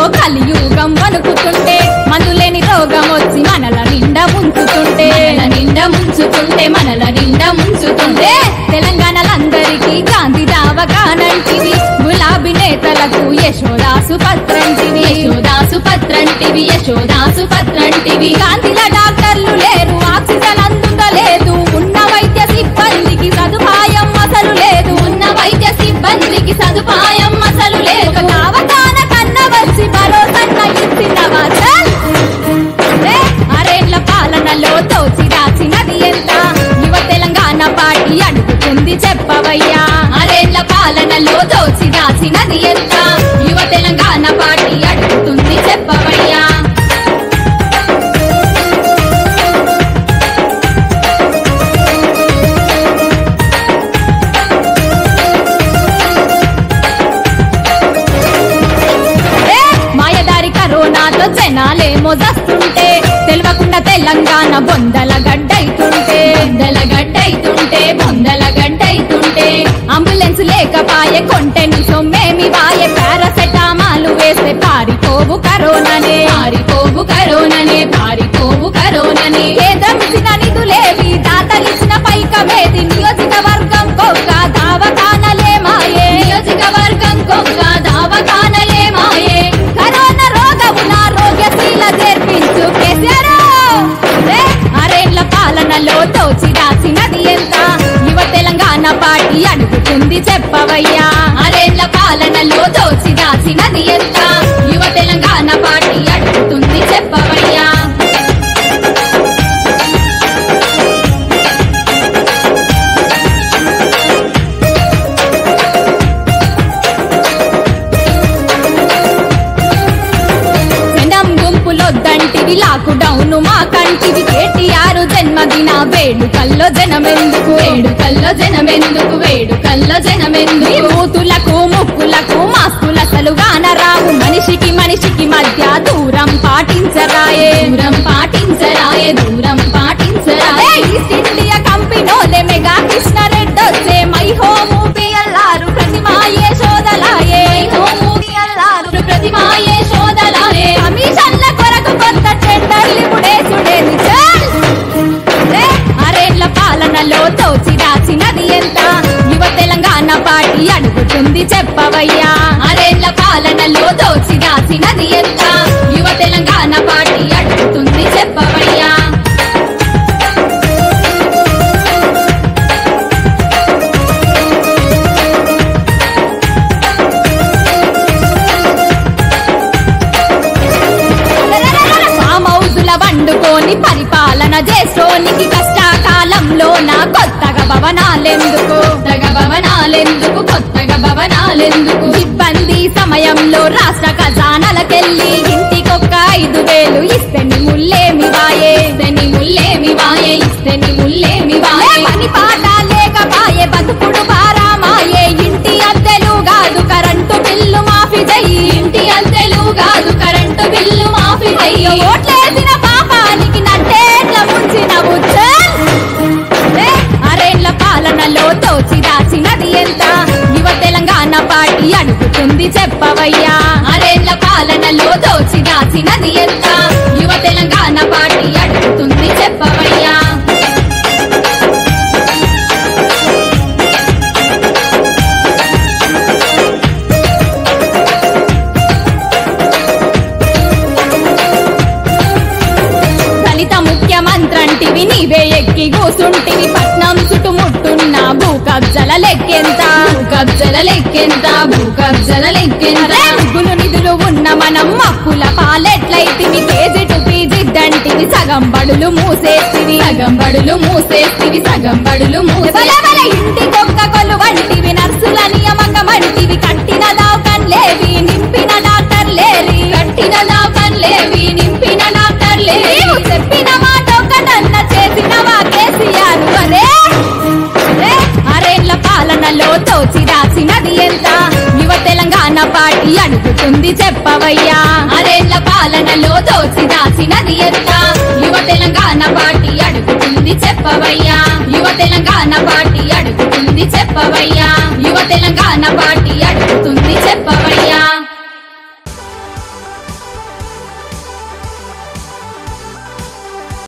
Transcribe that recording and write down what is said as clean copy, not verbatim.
కలియుగం వణుకుతుంటే మందులేని రోగం వచ్చి మనల నిండా ముంచుతుంటే తెలంగాణలందరికీ గాంధీ దావగానంటివి గులాబీ నేతలకు యశోదాసు పత్రంటివి గాంధీల డాక్టర్లు లేరు ఆక్సిజన్ అందుతలేదు ఉన్న వైద్య సిబ్బందికి సదుపాయం అసలు లేదు దావగాన కన్న వచ్చి భరోసన్న ఇచ్చినవా ఆరేళ్ల పాలనలో దోచి దాచినది ఎంత యువ తెలంగాణ పార్టీ అడుగుతుంది చెప్పవయ్యా ఆరేళ్ల పాలనలో దోచి దాచినది ఎంత యువ తెలంగాణ పార్టీ అడుగుతుంది చెప్పవయ్యా కరోనాతో జనాలేమో దస్తుంటే తెలవకుండా తెలంగాణ బొందల గడ్డైతుంటే అంబులెన్స్ లేకపాయే కొంటెను సొమ్మేమి వాయే పారాసెటామాలు వేస్తే పారిపోవు కరోననే ఏదమిసిన నిధులేవి దాతలిచ్చిన పైకమేది నియోజకవర్గం కొక్క దావకానలే మాయే కరోనా రోగమున ఆరోగ్యశీల చేర్పించు కేసీఆర్ ఆరేళ్ల పాలనలో దోచి దాచినది ఎంత యువ తెలంగాణ పార్టీ అడుగుతుంది చెప్పవయ్యా ఆరేళ్ల పాలనలో దోచి దాచినది ఎంత యువ తెలంగాణ పార్టీ అడుగుతుంది చెప్పవయ్యా లాక్ డౌన్ మా కంటివి కేటీఆర్ జన్మదిన వేడుకల్లో జనమెందుకు మూతులకు ముక్కులకు మాస్కులు అసలు గానరావు మనిషికి మధ్య దూరం పాటించరాయే ఈస్ట్ ఇండియా కంపెనోలే మెగా కృష్ణారెడ్డి వచ్చే మై హోము పిఎల్ఆర్ ప్రతిమాయే శోధలాయే కమిషన్ల కొరకు కొత్త టెండర్లు ముడేసుడేది ఆరేళ్ల పాలనలో దోచి దాచినది ఎంత యువ తెలంగాణ పార్టీ అడుగుతుంది చెప్పవయ్యా ఆరేళ్ల పాలనలో దోచి దాచినది ఎంత యువ తెలంగాణ పార్టీ అడుగుతుంది చెప్పవయ్యా వండుకొని పరిపాలన చేసోనికి కష్టకాలంలో నా కొత్తగా భవనాలెందుకు ఇబ్బంది సమయంలో రాష్ట్ర ఖజానాలకెళ్ళి ఇంటికొక్క 5,000 ఇస్తే ముల్లేమి వాయే పని పాట లేకపాయే బతుకుడు భారమాయే ఇంటి అద్దెలు కాదు కరెంటు బిల్లు మాఫీ చెయ్యి ఓట్లేసిన పాపానికి నట్టేట్ల ముంచినవు ఆరేళ్ల పాలనలో దోచి దాచినది ఎంత యువ తెలంగాణ పార్టీ అడుగుతుంది చెప్పవయ్యా ఆరేళ్ల పాలనలో దోచి దాచినది ఎంత యువ తెలంగాణ పార్టీ అడుగుతుంది చెప్పవయ్యా ముఖ్యమంత్రంటివి నీవే ఎక్కి కూసుంటివి పట్నం చుట్టుముట్టున్న భూ కబ్జల లెక్కెంత ముగ్గులు నిధులు ఉన్న మనం అప్పుల పాలెట్లయితివి కేజీ టు పీజీ దంటివి సగం బడులు మూసేస్తివి ఇంటికొక్క కొలు వంటివి నర్సుల నియమంగం వంటివి కట్టిన దావకన్లేవి నింపిన డాక్టర్లేవి చెప్పిన మాట ఒకటన్న చేసినవా కేసీఆర్ ఆరేళ్ల పాలనలో దోచి దాచినది ఎంత యువ తెలంగాణ పార్టీ అడుగుతుంది చెప్పవయ్యా ఆరేళ్ల పాలనలో దోచి దాచినది ఎంత యువ తెలంగాణ పార్టీ అడుగుతుంది చెప్పవయ్యా యువ తెలంగాణ పార్టీ అడుగుతుంది చెప్పవయ్యా యువ తెలంగాణ పార్టీ అడుగుతుంది చెప్పవయ్యా